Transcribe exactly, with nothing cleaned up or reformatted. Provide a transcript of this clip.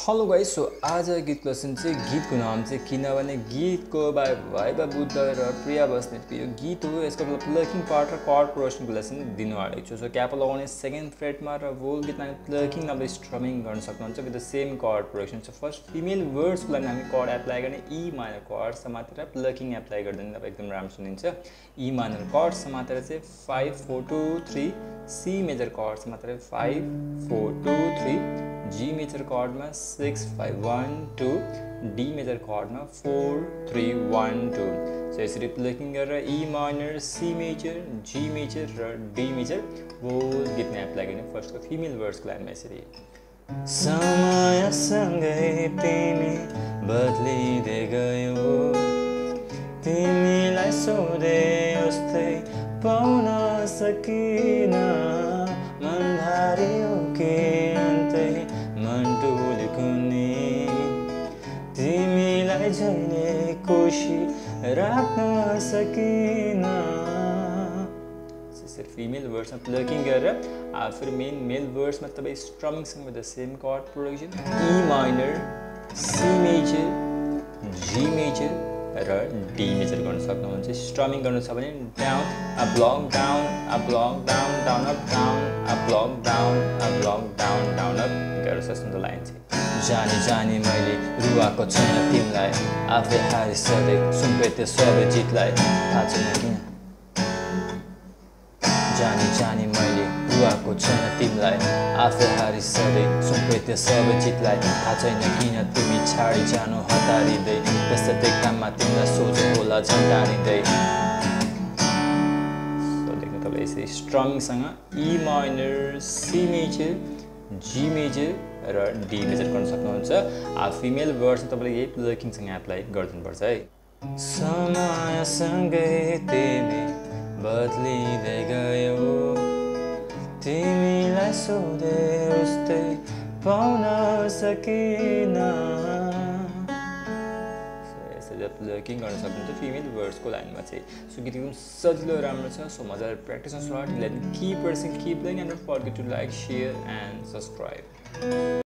Hello guys, so आज गीत lesson चाहिँ गीतको नाम चाहिँ किना भने गीतको बाई वाइबा बुद्ध र प्रिया बस्नेतको यो गीत हो। यसको प्लकिङ पार्ट र कर्ड प्रोग्रेसनको लेसन दिनु आएको छु। सो क्याप लगाउने सेकेन्ड फ्रेटमा र वोल गीतमा प्लकिङ नभए स्ट्रमिङ गर्न सक्नुहुन्छ with the same chord progression. So first female वर्ड्सको लागि हामी कर्ड एप्लाई गर्ने ई माइनर कर्ड समातेर प्लकिङ एप्लाई गर्दैन अब एकदम राम्रो सुनिन्छ। ई माइनर कर्ड समातेर चाहिँ five four two three, C major chord समातेर five four two three, G major कर्डमा six five one two, D major कर्डमा four three one two. So यसरी प्लकिङ गरेर E minor, C major, G major र D major whole गीतमा apply गर्ने। फर्स्टको female वर्ड्सको लाइनमा यसरी समयसँगै तिमी बदलिँदै गयो, तिमीलाई सोधे उस्तै पाउन सकिन, मन भारी हो कि अन्तै मन डुलेको नि, तिमीलाई जहिले खुसी राख्न सकिन। यसरी फिमेल वर्ड्समा प्लकिङ गरेर फेरि मेन मेल वर्ड्समा तपाईँ स्ट्रमिङसँग with the same chord progression E minor, C major, G major र डी मेजर गर्न सक्नुहुन्छ। स्ट्रमिङ गर्नु छ भने down up block down up block down down up down up block down up block down down up गरेर सक्नुहुन्छ। Line चाहिँ जानी जानी मैले रुवाको छैन तिमीलाई, आफै हारिसधैँ सुम्पे त्यो सबै जितलाई, थाहा छैन किन जानी जानी मैले रुवाको छैन तिमीलाई, आफै हारिसधैँ सुम्पे त्यो सबै जितलाई, थाहा छैन किन तिमी छाडी जानु हतारिँदै, त्यस्तो देख्दामा तिमीलाई सोझो होला झन्डारिँदै। सो देख्नु तपाईँ यसरी स्ट्रमिङसँग E minor, C major, G major र डी मेजर गर्न सक्नुहुन्छ। आ फिमेल वर्ड्स तपाईँले यही प्लकिङसँग एप्लाई गरिदिनुपर्छ है। समयसँगै तिमी बदलिँदै गयो, तिमीलाई सोधे उस्तै पाउन सकिन। यसरी प्लकिङ गर्न सक्नुहुन्छ फिमेल वर्ड्सको लाइनमा चाहिँ। सो गीत एकदम सजिलो राम्रो छ। सो मजाले practice start, let keep pressing, keep playing and don't forget to like, share and subscribe.